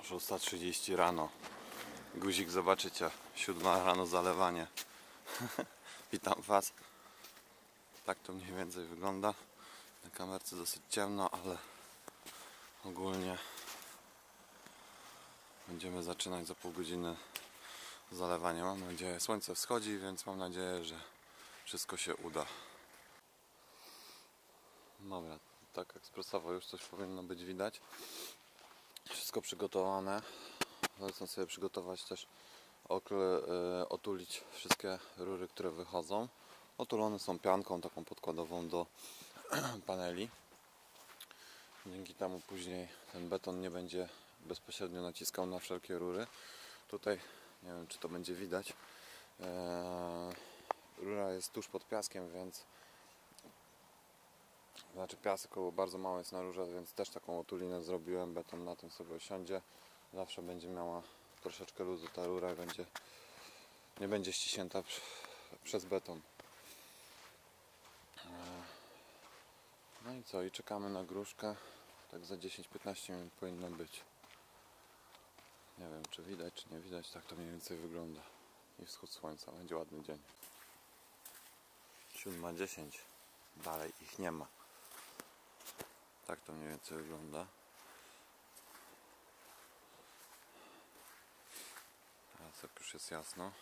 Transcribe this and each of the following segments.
6:30 rano. Guzik, zobaczycie. 7 rano zalewanie. Witam Was. Tak to mniej więcej wygląda. Na kamerce dosyć ciemno, ale ogólnie będziemy zaczynać za pół godziny zalewanie. Mam nadzieję, słońce wschodzi, więc mam nadzieję, że wszystko się uda. Dobra, tak ekspresowo już coś powinno być widać. Wszystko przygotowane. Lecę sobie przygotować też otulić wszystkie rury, które wychodzą. Otulone są pianką taką podkładową do paneli. Dzięki temu później ten beton nie będzie bezpośrednio naciskał na wszelkie rury. Tutaj nie wiem, czy to będzie widać. Rura jest tuż pod piaskiem, więc piasek bardzo mało jest na rurze, więc też taką otulinę zrobiłem. Beton na tym sobie osiądzie. Zawsze będzie miała troszeczkę luzu ta rura, nie będzie ściśnięta przez beton. No i co? I czekamy na gruszkę. Tak za 10-15 minut powinno być. Nie wiem, czy widać, czy nie widać. Tak to mniej więcej wygląda. I wschód słońca. Będzie ładny dzień. 7:10. Dalej ich nie ma. Tak to mniej więcej wygląda. Teraz jak już jest jasno.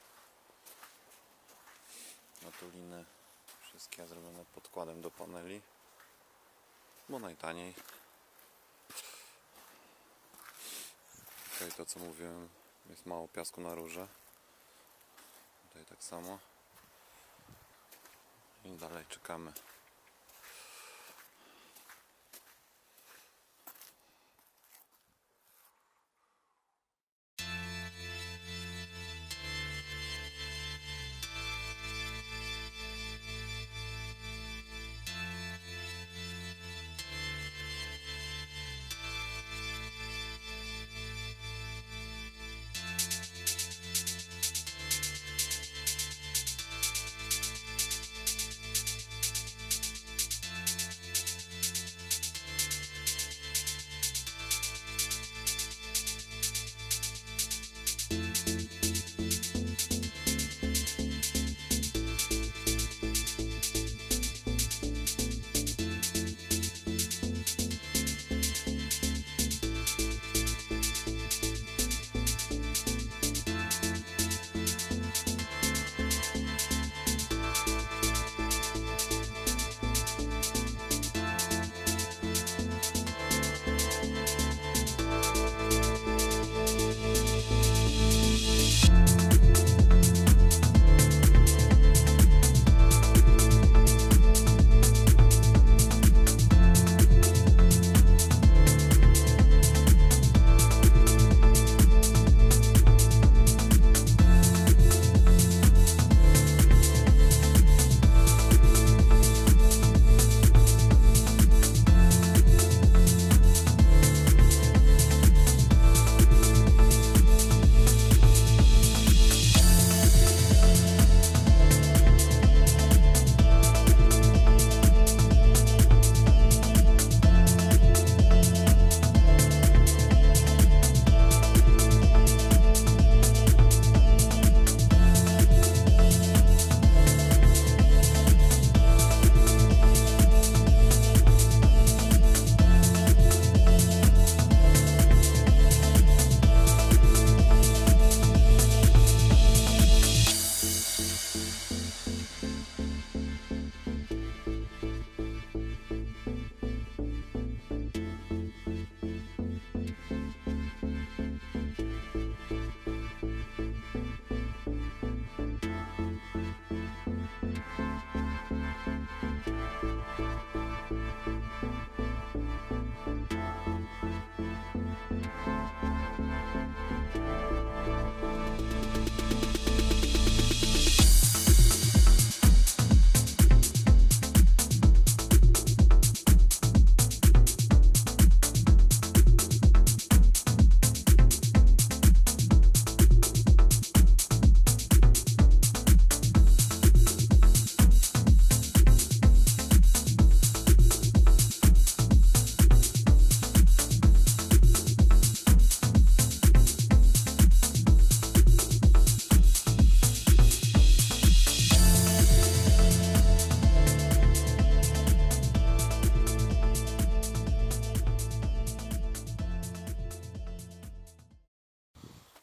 Otuliny wszystkie zrobione podkładem do paneli, bo najtaniej. Tutaj to, co mówiłem, jest mało piasku na rurze. Tutaj tak samo. I dalej czekamy.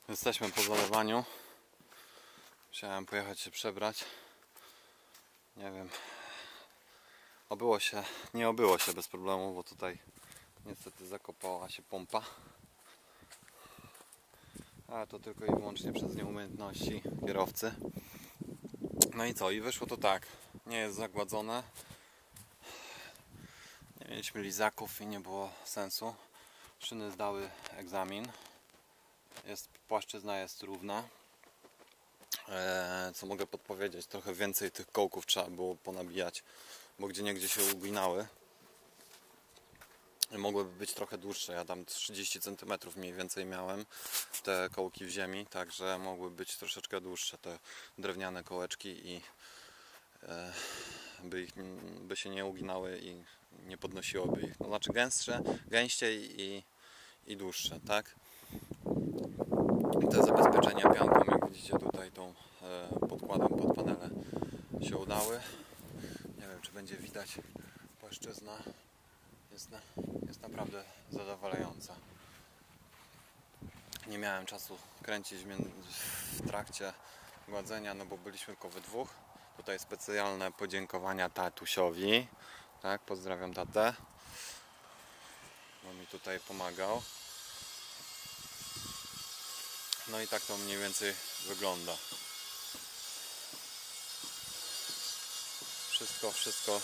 Jesteśmy po zalewaniu. Musiałem pojechać się przebrać. Nie wiem. Nie obyło się bez problemu, bo tutaj niestety zakopała się pompa. Ale to tylko i wyłącznie przez nieumiejętności kierowcy. No i co? I wyszło to tak. Nie jest zagładzone. Nie mieliśmy lizaków i nie było sensu. Szyny zdały egzamin. Płaszczyzna jest równa. Co mogę podpowiedzieć? Trochę więcej tych kołków trzeba było ponabijać, bo gdzieniegdzie się uginały. Mogłyby być trochę dłuższe. Ja tam 30 cm mniej więcej miałem te kołki w ziemi, także mogły być troszeczkę dłuższe te drewniane kołeczki i by się nie uginały i nie podnosiłoby ich. No, znaczy gęściej i dłuższe, tak? Te zabezpieczenia pianką, jak widzicie tutaj, tą podkładem pod panele się udały. Nie wiem, czy będzie widać, płaszczyzna jest naprawdę zadowalająca. Nie miałem czasu kręcić w trakcie gładzenia, no bo byliśmy tylko we dwóch. Tutaj specjalne podziękowania tatusiowi. Tak, pozdrawiam tatę, bo mi tutaj pomagał. No i tak to mniej więcej wygląda. Wszystko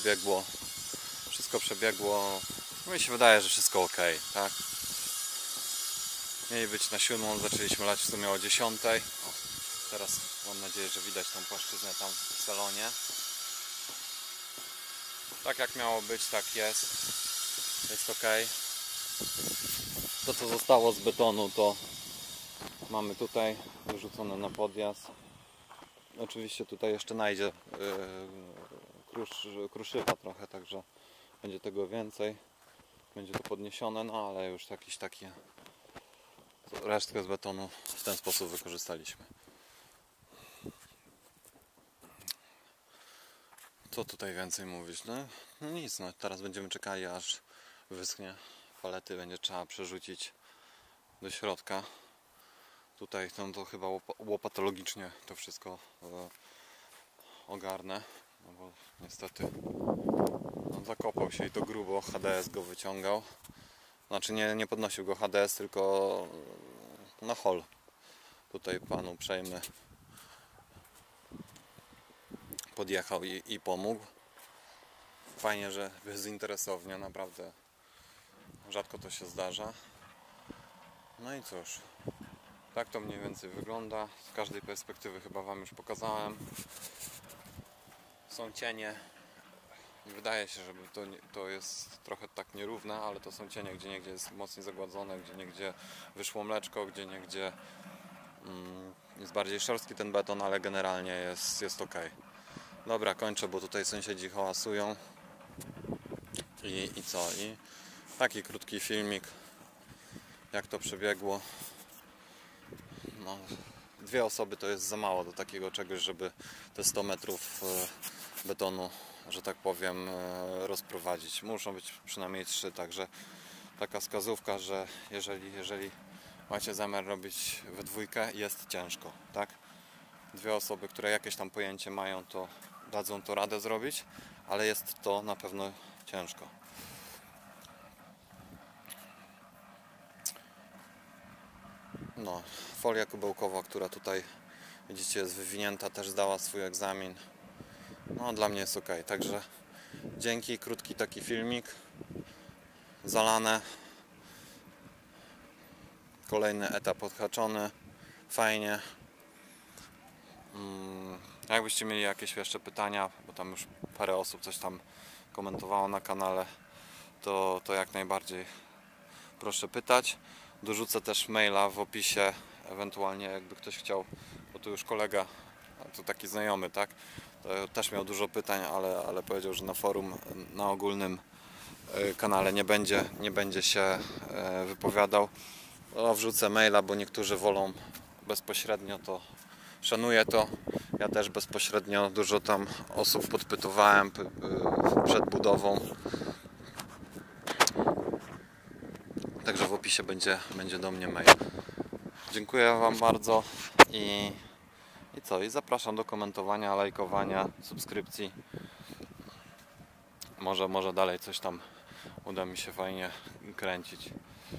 przebiegło. No mi się wydaje, że wszystko ok, tak? Mieli być na 7, zaczęliśmy lać w sumie o 10. O, teraz mam nadzieję, że widać tą płaszczyznę tam w salonie. Tak jak miało być, tak jest. Jest ok. To co zostało z betonu, to mamy tutaj wyrzucone na podjazd. Oczywiście tutaj jeszcze najdzie kruszywa trochę, także będzie tego więcej. Będzie to podniesione, no ale już jakiś taki resztkę z betonu w ten sposób wykorzystaliśmy. Co tutaj więcej mówić? No nic, no teraz będziemy czekali, aż wyschnie. Palety będzie trzeba przerzucić do środka. Tutaj to chyba łopatologicznie to wszystko ogarnę, no bo niestety zakopał się i to grubo. HDS go wyciągał. Znaczy nie podnosił go HDS, tylko na hol. Tutaj panu uprzejmy podjechał i pomógł. Fajnie, że bezinteresownie, naprawdę rzadko to się zdarza. No i cóż, tak to mniej więcej wygląda. Z każdej perspektywy chyba wam już pokazałem. Są cienie. Wydaje się, że to jest trochę tak nierówne, ale to są cienie, gdzie niegdzie jest mocniej zagładzone, gdzie niegdzie wyszło mleczko, gdzie niegdzie jest bardziej szorstki ten beton, ale generalnie jest ok. Dobra, kończę, bo tutaj sąsiedzi hałasują. I co? I taki krótki filmik, jak to przebiegło. No, 2 osoby to jest za mało do takiego czegoś, żeby te 100 metrów betonu, że tak powiem, rozprowadzić. Muszą być przynajmniej 3, także taka wskazówka, że jeżeli macie zamiar robić we dwójkę, jest ciężko, tak? 2 osoby, które jakieś tam pojęcie mają, to dadzą to radę zrobić, ale jest to na pewno ciężko. No, folia kubełkowa, która tutaj widzicie jest wywinięta, też zdała swój egzamin. No, dla mnie jest ok. Także dzięki, krótki taki filmik. Zalane. Kolejny etap odhaczony. Fajnie. Jakbyście mieli jakieś jeszcze pytania, bo tam już parę osób coś tam komentowało na kanale, to jak najbardziej proszę pytać. Dorzucę też maila w opisie, ewentualnie jakby ktoś chciał, bo tu już kolega, to taki znajomy, tak? To też miał dużo pytań, ale powiedział, że na forum, na ogólnym kanale nie będzie się wypowiadał. Wrzucę maila, bo niektórzy wolą bezpośrednio, to szanuję to. Ja też bezpośrednio dużo tam osób podpytowałem przed budową. Także w opisie będzie do mnie mail. Dziękuję Wam bardzo i co? I zapraszam do komentowania, lajkowania, subskrypcji. Może dalej coś tam uda mi się fajnie kręcić.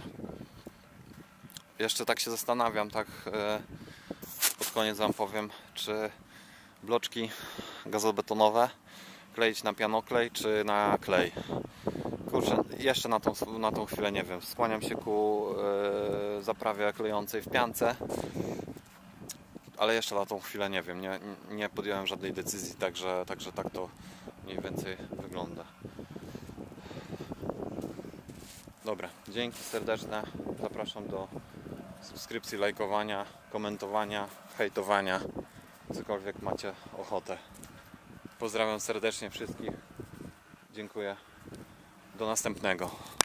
Jeszcze tak się zastanawiam, tak pod koniec Wam powiem, czy bloczki gazobetonowe kleić na pianoklej, czy na klej. Kurczę, jeszcze na tą chwilę nie wiem. Skłaniam się ku zaprawie klejącej w piance, ale jeszcze na tą chwilę nie wiem. Nie podjąłem żadnej decyzji, także tak to mniej więcej wygląda. Dobra, dzięki serdeczne. Zapraszam do subskrypcji, lajkowania, komentowania, hejtowania, cokolwiek macie ochotę. Pozdrawiam serdecznie wszystkich. Dziękuję. Do następnego.